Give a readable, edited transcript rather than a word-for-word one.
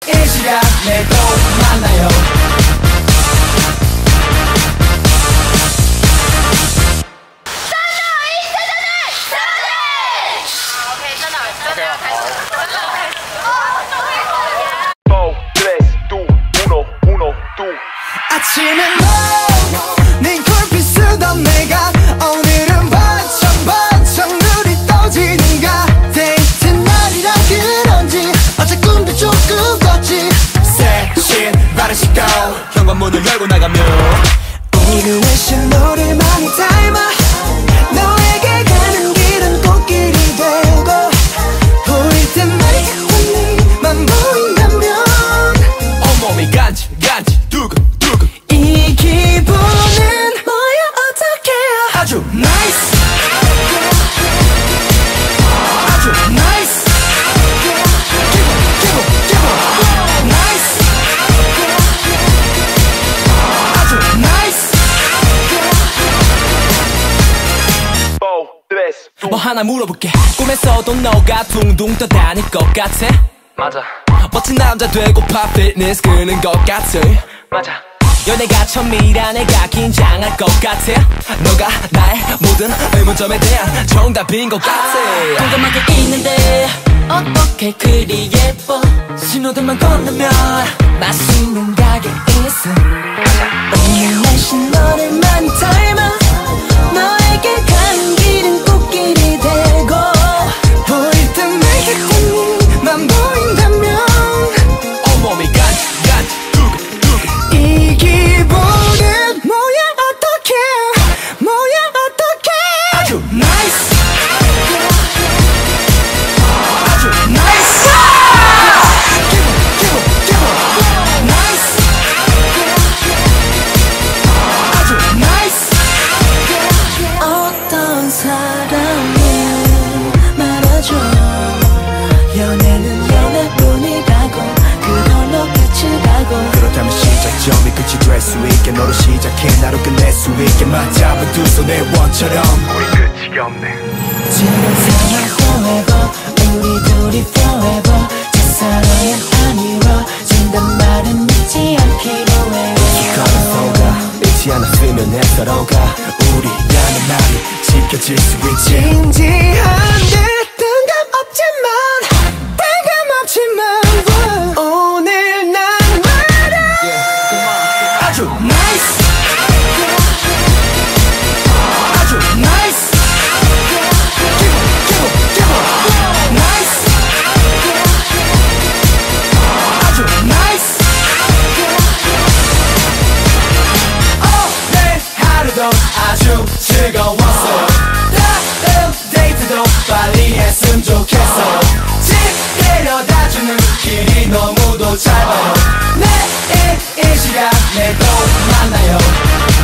이 시간에 또 만나요. 아침에 너네 콜빛 쓰던 내가 오늘은 반짝반짝 눈이 떠지는가. 데이트 날이라 그런지 어제 꿈도 조금 꿨지. 새 신발을 신고 현관문을 열고 나가면 오늘은 신호를 많이 닮아 너에게 가는 길은 꽃길이 되고 보일 때마다 네만 보인다면 온몸이 간지 두근두근 이 기분은 뭐야 어떡해. 아주 나이스 아주 나이스 기분 나이스 아주 나이스. 뭐 하나 물어볼게. 꿈에서도 너가 둥둥 떠다닐 것 같아. 맞아. 멋진 남자 되고파 피트니스 끄는 것 같아. 맞아. 연애가 처음이라 내가 긴장할 것 같아. 너가 나의 모든 의문점에 대한 정답인 것 같아. 궁금하게 있는데 어떻게 그리 예뻐. 신호등만 건너면 맛있는 가게 있어. 오늘 날씨 너를 많이 닮아 너에게 가는 길은 꽃길이 되고 보일 땐 내게 꽃잎만 보인다면 온몸이 간지 두근두근 이 기분은 뭐야 어떡해 뭐야 어떡해. 아주 나이스 아주 나이스 기분 나이스 아주 나이스. 어떤 사람이 말아줘 연애는 연애뿐이라고 그걸로 끝이 가고. 그렇다면 시작점이 끝이 될 수 있게 너로 시작해 나로 끝낼 수 있게 맞잡은 두 손의 원처럼 우리 끝이 없네. 지금 상황 forever 우리 둘이 forever 첫사랑은 아니워진단 말은 믿지 않기로 해요. 걸어서가 잊지 않았으면 해 서로가 우리라는 말이 지켜질 수 있지. 진지한 듯 뜬금없지만 뜬금없지만 오늘 난 말야. 아주 나이스 아주 나이스 기분 나이스 아주 나이스. 오늘 하루도 아주 즐거웠어. 다음 데이트도 빨리 했으면 좋겠어. 집 데려다주는 길이 너무도 짧아요. 내일 이 시간에 또 만나요.